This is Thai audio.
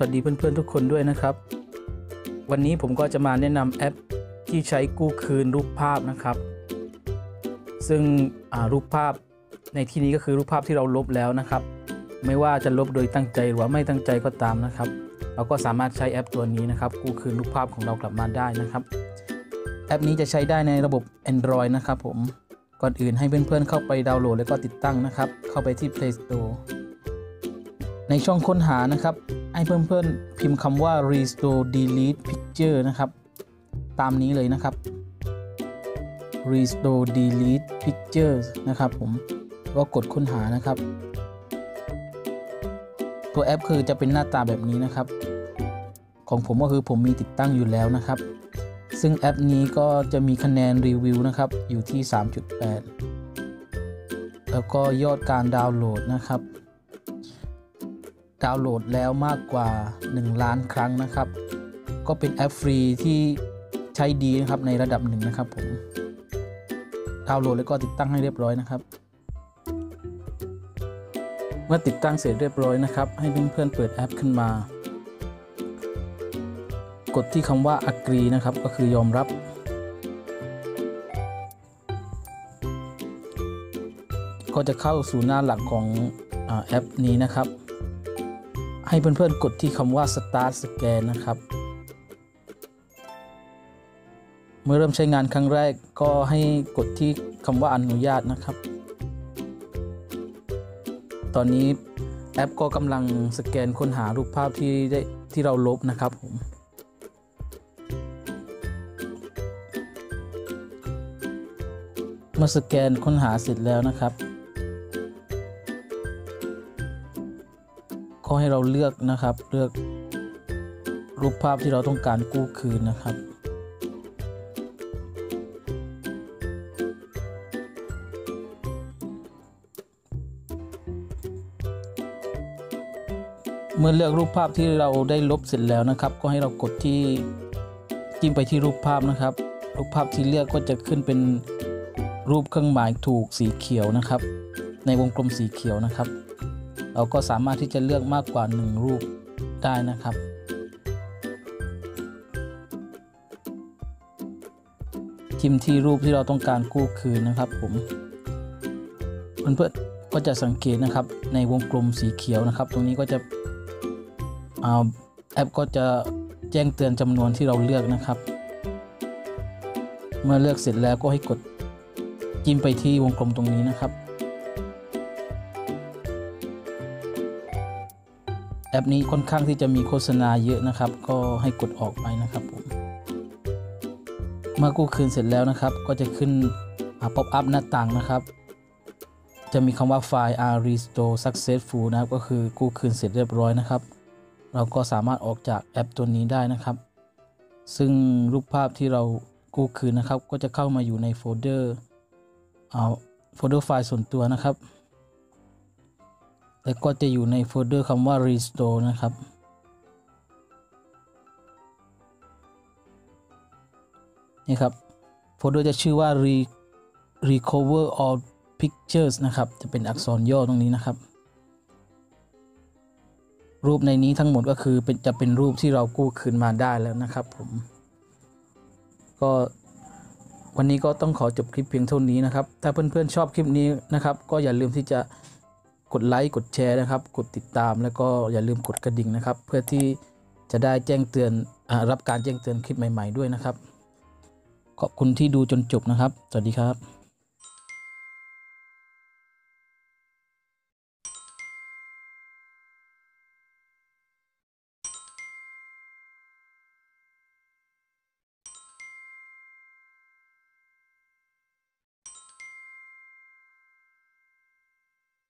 วัสดีเพื่อนๆทุกคนด้วยนะครับวันนี้ผมก็จะมาแนะนำแอปที่ใช้กู้คืนรูปภาพนะครับซึ่งรูปภาพในที่นี้ก็คือรูปภาพที่เราลบแล้วนะครับไม่ว่าจะลบโดยตั้งใจหรือว่าไม่ตั้งใจก็ตามนะครับเราก็สามารถใช้แอปตัวนี้นะครับกู้คืนรูปภาพของเรากลับมาได้นะครับแอปนี้จะใช้ได้ในระบบ Android นะครับผมก่อนอื่นให้เพื่อนๆเข้าไปดาวน์โหลดแล้วก็ติดตั้งนะครับเข้าไปที่ Play Store ในช่องค้นหานะครับให้เพื่อนๆพิมพ์คำว่า Restore Delete Picture นะครับตามนี้เลยนะครับ Restore Delete Pictures นะครับผมก็กดค้นหานะครับตัวแอปคือจะเป็นหน้าตาแบบนี้นะครับของผมก็คือผมมีติดตั้งอยู่แล้วนะครับซึ่งแอปนี้ก็จะมีคะแนนรีวิวนะครับอยู่ที่ 3.8 แล้วก็ยอดการดาวน์โหลดนะครับดาวน์โหลดแล้วมากกว่า1 ล้านครั้งนะครับก็เป็นแอปฟรีที่ใช้ดีนะครับในระดับหนึ่งนะครับผมดาวน์โหลดแล้วก็ติดตั้งให้เรียบร้อยนะครับเมื่อติดตั้งเสร็จเรียบร้อยนะครับให้เพื่อนๆเปิดแอปขึ้นมากดที่คำว่า agree นะครับก็คือยอมรับก็จะเข้าสู่หน้าหลักของแอปนี้นะครับให้เพื่อนๆกดที่คำว่า start scan นะครับเมื่อเริ่มใช้งานครั้งแรกก็ให้กดที่คำว่าอนุญาตนะครับตอนนี้แอปก็กำลังสแกนค้นหารูปภาพที่เราลบนะครับผมเมื่อสแกนค้นหาเสร็จแล้วนะครับก็ให้เราเลือกนะครับเลือกรูปภาพที่เราต้องการกู้คืนนะครับเมื่อเลือกรูปภาพที่เราได้ลบเสร็จแล้วนะครับก็ให้เรากดที่จิ้มไปที่รูปภาพนะครับรูปภาพที่เลือกก็จะขึ้นเป็นรูปเครื่องหมายถูกสีเขียวนะครับในวงกลมสีเขียวนะครับเราก็สามารถที่จะเลือกมากกว่า1รูปได้นะครับจิ้มที่รูปที่เราต้องการกู้คืนนะครับผมเพื่อนๆก็จะสังเกตนะครับในวงกลมสีเขียวนะครับตรงนี้ก็จะแอปก็จะแจ้งเตือนจำนวนที่เราเลือกนะครับเมื่อเลือกเสร็จแล้วก็ให้กดจิ้มไปที่วงกลมตรงนี้นะครับแอปนี้ค่อนข้างที่จะมีโฆษณาเยอะนะครับก็ให้กดออกไปนะครับผมเมื่อกู้คืนเสร็จแล้วนะครับก็จะขึ้นป๊อปอัพหน้าต่างนะครับจะมีคำว่าไฟล์ are restore successful นะครับก็คือกู้คืนเสร็จเรียบร้อยนะครับเราก็สามารถออกจากแอปตัวนี้ได้นะครับซึ่งรูปภาพที่เรากู้คืนนะครับก็จะเข้ามาอยู่ในโฟลเดอร์ไฟล์ส่วนตัวนะครับแล้วก็จะอยู่ในโฟลเดอร์คำว่า restore นะครับนี่ครับโฟลเดอร์จะชื่อว่า recover all pictures นะครับจะเป็นอักษรย่อตรงนี้นะครับรูปในนี้ทั้งหมดก็คือจะเป็นรูปที่เรากู้คืนมาได้แล้วนะครับผมก็วันนี้ก็ต้องขอจบคลิปเพียงเท่านี้นะครับถ้าเพื่อนๆชอบคลิปนี้นะครับก็อย่าลืมที่จะกดไลค์กดแชร์นะครับกดติดตามแล้วก็อย่าลืมกดกระดิ่งนะครับเพื่อที่จะได้แจ้งเตือนรับการแจ้งเตือนคลิปใหม่ๆด้วยนะครับขอบคุณที่ดูจนจบนะครับสวัสดีครับ